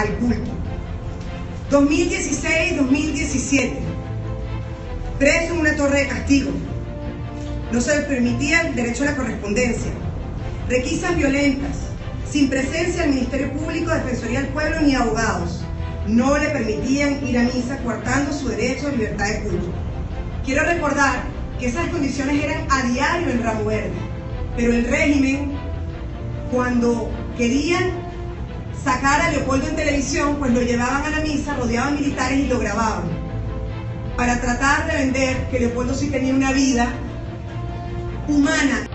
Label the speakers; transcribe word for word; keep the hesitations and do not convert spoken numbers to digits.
Speaker 1: al culto. dos mil dieciséis dos mil diecisiete, preso en una torre de castigo. No se le permitía el derecho a la correspondencia. Requisas violentas, sin presencia del Ministerio Público, Defensoría del Pueblo ni abogados. No le permitían ir a misa, coartando su derecho a libertad de culto. Quiero recordar que esas condiciones eran a diario en Ramo Verde, pero el régimen, cuando querían sacar a Leopoldo en televisión, pues lo llevaban a la misa, rodeaban militares y lo grababan, para tratar de vender que Leopoldo sí tenía una vida humana.